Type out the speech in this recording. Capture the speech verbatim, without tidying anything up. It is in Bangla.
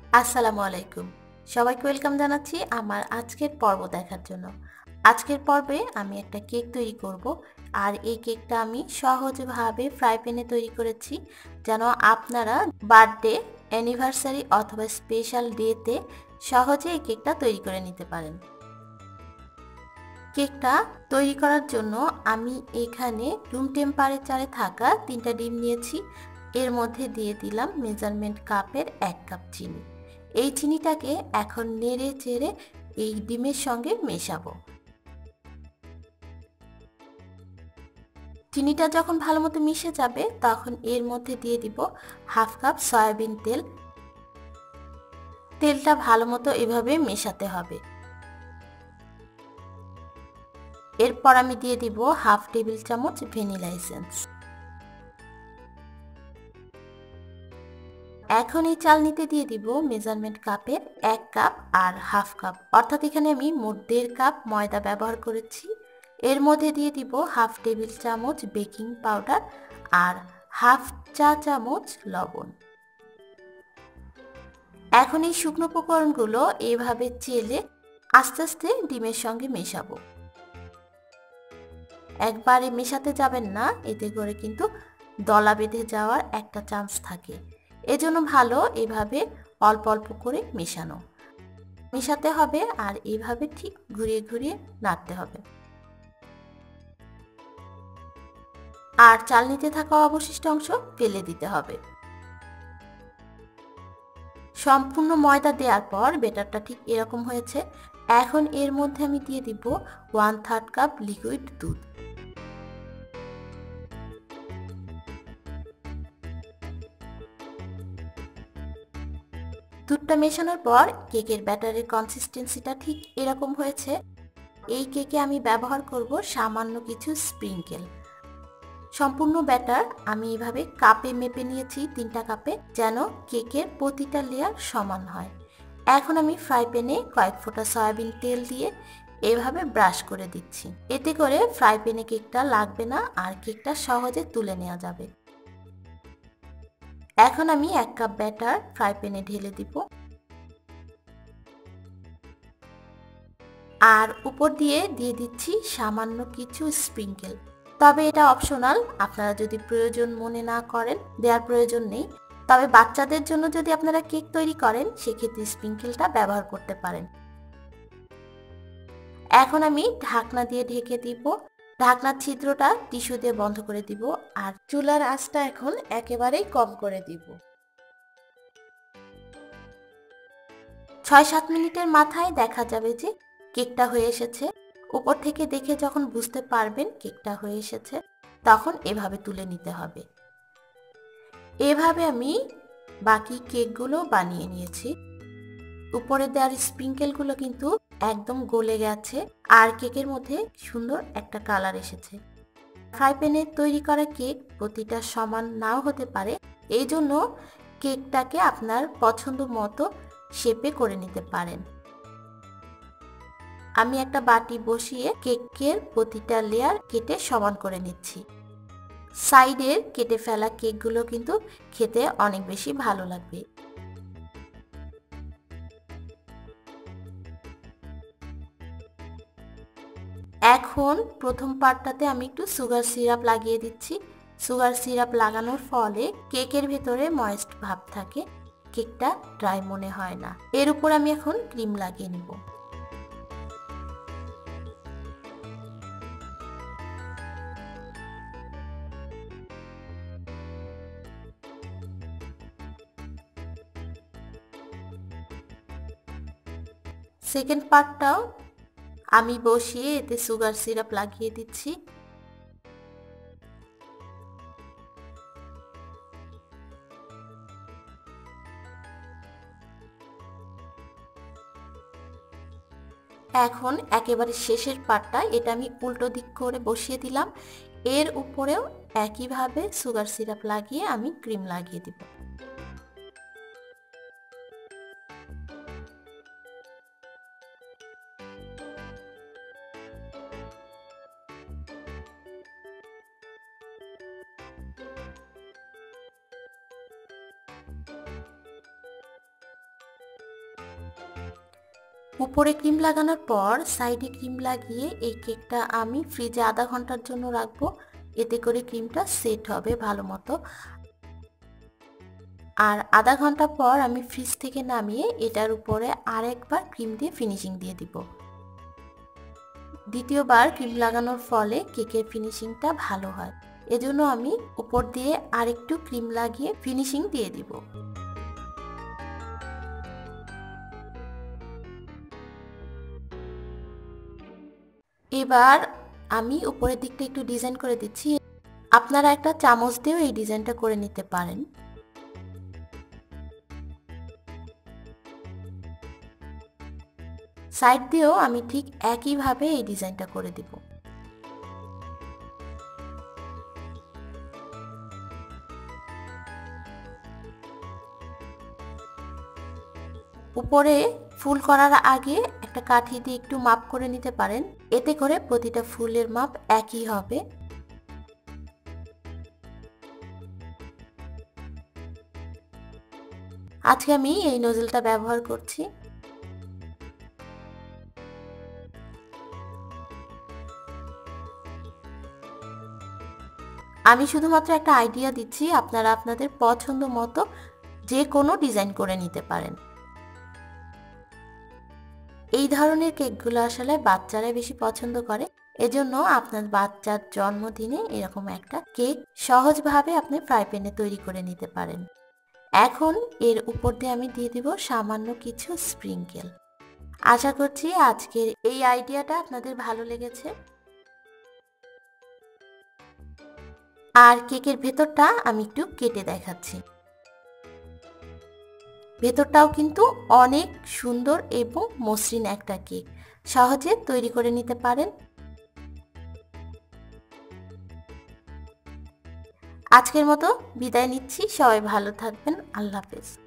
আসসালামু আলাইকুম। সবাইকে ওয়েলকাম জানাচ্ছি আমার আজকের পর্ব দেখার জন্য। আজকের পর্বে আমি একটা কেক তৈরি করব। আর এই কেকটা আমি সহজভাবে ফ্রাই প্যানে তৈরি করেছি যেন আপনারা বার্থডে, অ্যানিভার্সারি অথবা স্পেশাল ডেতে সহজে এই কেকটা তৈরি করে নিতে পারেন। কেকটা তৈরি করার জন্য আমি এখানে রুম টেম্পারেচারে থাকা তিনটা ডিম নিয়েছি। এর মধ্যে দিয়ে দিলাম মেজারমেন্ট কাপের এক কাপ চিনি। এই চিনিটাকে এখন নেড়ে চেড়ে এই ডিমের সঙ্গে মেশাবো। চিনিটা যখন ভালো মতো মিশে যাবে তখন এর মধ্যে দিয়ে দিব হাফ কাপ সয়াবিন তেল। তেলটা ভালো মতো এভাবে মেশাতে হবে। এরপর আমি দিয়ে দিব হাফ টেবিল চামচ ভ্যানিলা এসেন্স। এখন এই চালনিতে দিয়ে দিব মেজারমেন্ট কাপের এক কাপ আর হাফ কাপ, অর্থাৎ এখানে আমি মোট দেড় কাপ ময়দা ব্যবহার করেছি। এর মধ্যে দিয়ে দিব হাফ টেবিল চামচ বেকিং পাউডার আর হাফ চা চামচ লবণ। এখন এই শুকনো উপকরণগুলো এভাবে চেলে আস্তে আস্তে ডিমের সঙ্গে মেশাবো। একবারে মেশাতে যাবেন না, এতে করে কিন্তু দলা বেঁধে যাওয়ার একটা চান্স থাকে। এজন্য ভালো এভাবে অল্প অল্প করে মেশানো। মেশাতে হবে আর এভাবে ঠিক ঘুরিয়ে ঘুরিয়ে নাড়তে হবে। আর চালনিতে থাকা অবশিষ্ট অংশ ফেলে দিতে হবে। সম্পূর্ণ ময়দা দেওয়ার পর ব্যাটারটা ঠিক এরকম হয়েছে। এখন এর মধ্যে আমি দিয়ে দিব ওয়ান থার্ড কাপ লিকুইড দুধ। দুধটা মেশানোর পর কেকের ব্যাটারের কনসিস্টেন্সিটা ঠিক এরকম হয়েছে। এই কেকে আমি ব্যবহার করব সামান্য কিছু স্প্রিঙ্কেল। সম্পূর্ণ ব্যাটার আমি এভাবে কাপে মেপে নিয়েছি, তিনটা কাপে, যেন কেকের প্রতিটা লেয়ার সমান হয়। এখন আমি ফ্রাই প্যানে কয়েক ফোঁটা সয়াবিন তেল দিয়ে এভাবে ব্রাশ করে দিচ্ছি। এতে করে ফ্রাই প্যানে কেকটা লাগবে না আর কেকটা সহজে তুলে নেওয়া যাবে। এখন আমি এক কাপ ব্যাটার ফ্রাই প্যানে ঢেলে দিব আর উপর দিয়ে দিয়ে দিচ্ছি সামান্য কিছু স্প্রিঙ্কেল। তবে এটা অপশনাল, আপনারা যদি প্রয়োজন মনে না করেন দেওয়ার প্রয়োজন নেই। তবে বাচ্চাদের জন্য যদি আপনারা কেক তৈরি করেন সেক্ষেত্রে স্প্রিঙ্কেলটা ব্যবহার করতে পারেন। এখন আমি ঢাকনা দিয়ে ঢেকে দিব। ঢাকনার ছিদ্রটা টিস্যু দিয়ে বন্ধ করে দিব আর চুলার আঁচটা এখন একেবারেই কম করে দিব। ছয় সাত মিনিটের মাথায় দেখা যাবে যে কেকটা হয়ে এসেছে। উপর থেকে দেখে যখন বুঝতে পারবেন কেকটা হয়ে এসেছে তখন এভাবে তুলে নিতে হবে। এভাবে আমি বাকি কেকগুলো বানিয়ে নিয়েছি। উপরে দেওয়ার স্প্রিঙ্কেলগুলো কিন্তু একদম গলে গেছে আর কেকের মধ্যে সুন্দর একটা কালার এসেছে। ফ্রাই প্যানে তৈরি করা কেক প্রতিটা সমান নাও হতে পারে, এই জন্য কেকটাকে আপনার পছন্দ মতো শেপে করে নিতে পারেন। আমি একটা বাটি বসিয়ে কেকের প্রতিটা লেয়ার কেটে সমান করে নিচ্ছি। সাইডের কেটে ফেলা কেকগুলো কিন্তু খেতে অনেক বেশি ভালো লাগবে। এখন প্রথম পার্টটাতে আমি একটু সুগার সিরাপ লাগিয়ে দিচ্ছি। সুগার সিরাপ লাগানোর ফলে কেকের ভেতরে ময়েস্ট ভাব থাকে, কেকটা ড্রাই মনে হয় না। এর উপর আমি এখন ক্রিম লাগিয়ে নিব। সেকেন্ড পার্টটাও আমি বসিয়ে এতে সুগার সিরাপ লাগিয়ে দিচ্ছি। এখন একেবারে শেষের পার্টটা, এটা আমি উল্টো দিক করে বসিয়ে দিলাম। এর উপরেও একইভাবে সুগার সিরাপ লাগিয়ে আমি ক্রিম লাগিয়ে দিব। উপরে ক্রিম লাগানোর পর সাইডে ক্রিম লাগিয়ে এই কেকটা আমি ফ্রিজে আধা ঘন্টার জন্য রাখবো। এতে করে ক্রিমটা সেট হবে ভালো মতো। আর আধা ঘন্টা পর আমি ফ্রিজ থেকে নামিয়ে এটার উপরে আরেকবার ক্রিম দিয়ে ফিনিশিং দিয়ে দিব। দ্বিতীয়বার ক্রিম লাগানোর ফলে কেকের ফিনিশিংটা ভালো হয়, এজন্য আমি উপর দিয়ে আরেকটু ক্রিম লাগিয়ে ফিনিশিং দিয়ে দিব। এবার আমি উপরের দিকটা একটু ডিজাইন করে দিচ্ছি। আপনারা একটা চামচ দিয়েও এই ডিজাইনটা করে নিতে পারেন। সাইড দিয়েও আমি ঠিক একইভাবে এই ডিজাইনটা করে দিব। উপরে ফুল করার আগে একটা কাঠি দিয়ে একটু মাপ করে নিতে পারেন, এতে করে প্রতিটা ফুলের মাপ একই হবে। আজকে আমি এই নজলটা ব্যবহার করছি। আমি শুধুমাত্র একটা আইডিয়া দিচ্ছি, আপনারা আপনাদের পছন্দ মতো যে কোনো ডিজাইন করে নিতে পারেন। এই ধরনের কেকগুলো আসলে বাচ্চারা বেশি পছন্দ করে, এজন্য আপনার বাচ্চার জন্মদিনে এরকম একটা কেক সহজভাবে আপনি ফ্রাই প্যানে তৈরি করে নিতে পারেন। এখন এর উপর দিয়ে আমি দিয়ে দিব সামান্য কিছু স্প্রিঙ্কেল। আশা করছি আজকের এই আইডিয়াটা আপনাদের ভালো লেগেছে। আর কেকের ভেতরটা আমি একটু কেটে দেখাচ্ছি। ভেতরটাও কিন্তু অনেক সুন্দর এবং মসৃণ একটা কেক, সহজে তৈরি করে নিতে পারেন। আজকের মতো বিদায় নিচ্ছি, সবাই ভালো থাকবেন, আল্লাহ হাফেজ।